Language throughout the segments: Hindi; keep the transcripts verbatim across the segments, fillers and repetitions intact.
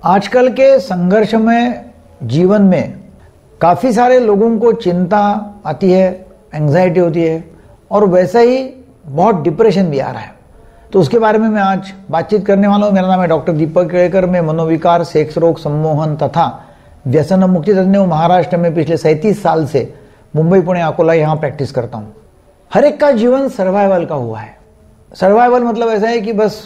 आजकल के संघर्षमय जीवन में काफ़ी सारे लोगों को चिंता आती है, एंग्जाइटी होती है और वैसा ही बहुत डिप्रेशन भी आ रहा है। तो उसके बारे में मैं आज बातचीत करने वाला हूँ। मेरा नाम है डॉक्टर दीपक केड़कर। मैं मनोविकार, सेक्स रोग, सम्मोहन तथा व्यसन मुक्ति तज्ञ हूँ। महाराष्ट्र में पिछले सैंतीस साल से मुंबई, पुणे, अकोला यहाँ प्रैक्टिस करता हूँ। हर एक का जीवन सर्वाइवल का हुआ है। सर्वाइवल मतलब ऐसा है कि बस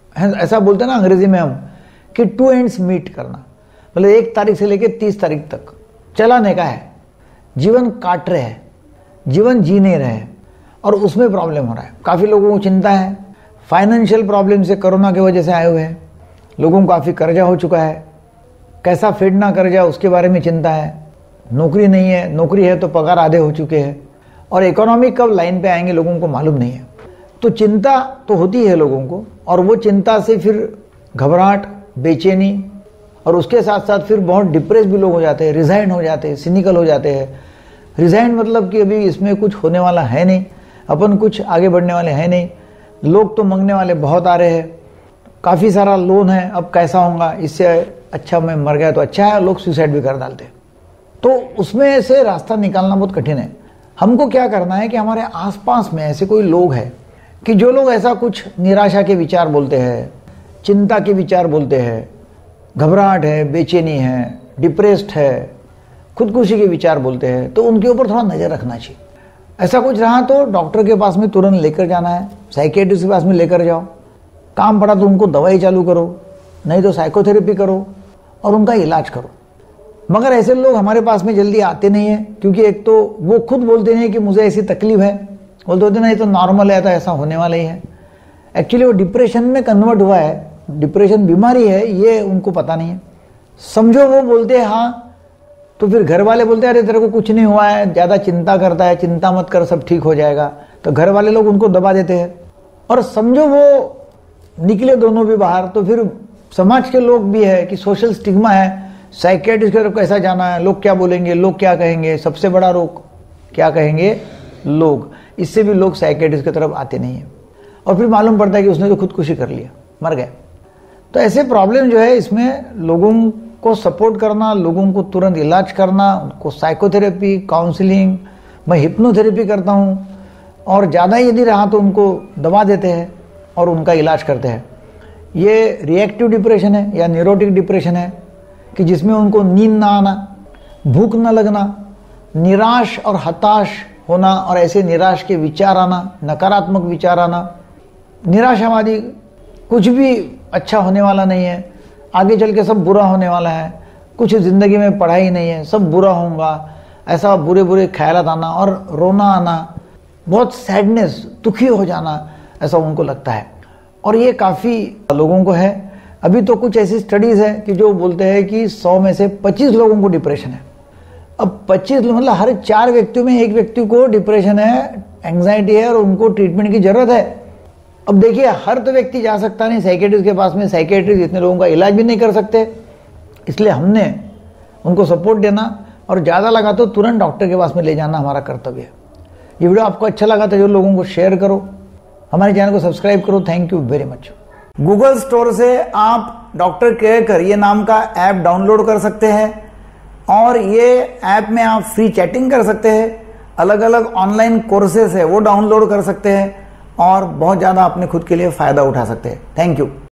ऐसा बोलते हैं ना अंग्रेजी में हम कि टू एंड्स मीट करना, मतलब एक तारीख से लेकर तीस तारीख तक चलाने का है। जीवन काट रहे हैं, जीवन जी नहीं रहे हैं और उसमें प्रॉब्लम हो रहा है। काफ़ी लोगों को चिंता है, फाइनेंशियल प्रॉब्लम से, कोरोना की वजह से आए हुए हैं। लोगों को काफ़ी कर्जा हो चुका है, कैसा फेडना कर्जा उसके बारे में चिंता है। नौकरी नहीं है, नौकरी है तो पगार आधे हो चुके हैं और इकोनॉमी कब लाइन पे आएंगे लोगों को मालूम नहीं है। तो चिंता तो होती है लोगों को और वो चिंता से फिर घबराहट, बेचैनी और उसके साथ साथ फिर बहुत डिप्रेस भी लोग हो जाते हैं, रिजाइन हो जाते हैं, सिनिकल हो जाते हैं। रिजाइन मतलब कि अभी इसमें कुछ होने वाला है नहीं, अपन कुछ आगे बढ़ने वाले हैं नहीं। लोग तो मांगने वाले बहुत आ रहे हैं, काफ़ी सारा लोन है, अब कैसा होगा, इससे अच्छा मैं मर गया तो अच्छा है। लोग सुसाइड भी कर डालते हैं। तो उसमें से रास्ता निकालना बहुत कठिन है। हमको क्या करना है कि हमारे आसपास में ऐसे कोई लोग हैं कि जो लोग ऐसा कुछ निराशा के विचार बोलते हैं, चिंता के विचार बोलते हैं, घबराहट है, बेचैनी है, डिप्रेस्ड है, खुदकुशी के विचार बोलते हैं, तो उनके ऊपर थोड़ा नज़र रखना चाहिए। ऐसा कुछ रहा तो डॉक्टर के पास में तुरंत लेकर जाना है, साइकियाट्रिस्ट के पास में लेकर जाओ। काम पड़ा तो उनको दवाई चालू करो, नहीं तो साइकोथेरेपी करो और उनका इलाज करो। मगर ऐसे लोग हमारे पास में जल्दी आते नहीं हैं, क्योंकि एक तो वो खुद बोलते हैं कि मुझे ऐसी तकलीफ है, बोलते होते नहीं तो नॉर्मल है, तो ऐसा होने वाला ही है। एक्चुअली वो डिप्रेशन में कन्वर्ट हुआ है, डिप्रेशन बीमारी है, ये उनको पता नहीं है। समझो वो बोलते हैं हाँ, तो फिर घर वाले बोलते हैं अरे तेरे को कुछ नहीं हुआ है, ज़्यादा चिंता करता है, चिंता मत कर, सब ठीक हो जाएगा। तो घर वाले लोग उनको दबा देते हैं। और समझो वो निकले दोनों भी बाहर, तो फिर समाज के लोग भी है कि सोशल स्टिग्मा है, साइकियाट्रिस्ट की तरफ कैसा जाना है, लोग क्या बोलेंगे, लोग क्या कहेंगे। सबसे बड़ा रोग क्या कहेंगे लोग, इससे भी लोग साइकियाट्रिस्ट की तरफ आते नहीं हैं। और फिर मालूम पड़ता है कि उसने तो खुदकुशी कर लिया, मर गया। तो ऐसे प्रॉब्लम जो है, इसमें लोगों को सपोर्ट करना, लोगों को तुरंत इलाज करना, उनको साइकोथेरेपी, काउंसलिंग, मैं हिप्नोथेरेपी करता हूँ और ज़्यादा यदि रहा तो उनको दवा देते हैं और उनका इलाज करते हैं। ये रिएक्टिव डिप्रेशन है या न्यूरोटिक डिप्रेशन है कि जिसमें उनको नींद ना आना, भूख ना लगना, निराश और हताश होना और ऐसे निराश के विचार आना, नकारात्मक विचार आना, निराशावादी, कुछ भी अच्छा होने वाला नहीं है, आगे चल के सब बुरा होने वाला है, कुछ ज़िंदगी में पढ़ाई नहीं है, सब बुरा होगा, ऐसा बुरे बुरे ख्यालात आना और रोना आना, बहुत सैडनेस, दुखी हो जाना, ऐसा उनको लगता है। और ये काफ़ी लोगों को है। अभी तो कुछ ऐसी स्टडीज़ है कि जो बोलते हैं कि सौ में से पच्चीस लोगों को डिप्रेशन है। अब पच्चीस मतलब हर चार व्यक्तियों में एक व्यक्ति को डिप्रेशन है, एंग्जाइटी है और उनको ट्रीटमेंट की ज़रूरत है। अब देखिए, हर तो व्यक्ति जा सकता नहीं साइकियाट्रिस्ट के पास में, साइकियाट्रिस्ट इतने लोगों का इलाज भी नहीं कर सकते। इसलिए हमने उनको सपोर्ट देना और ज़्यादा लगा तो तुरंत डॉक्टर के पास में ले जाना हमारा कर्तव्य है। ये वीडियो आपको अच्छा लगा तो जो लोगों को शेयर करो, हमारे चैनल को सब्सक्राइब करो। Thank you very much. Google store से आप डॉक्टर केड़कर ये नाम का ऐप डाउनलोड कर सकते हैं और ये ऐप में आप फ्री चैटिंग कर सकते हैं, अलग अलग ऑनलाइन कोर्सेस है वो डाउनलोड कर सकते हैं और बहुत ज़्यादा अपने खुद के लिए फ़ायदा उठा सकते हैं। Thank you.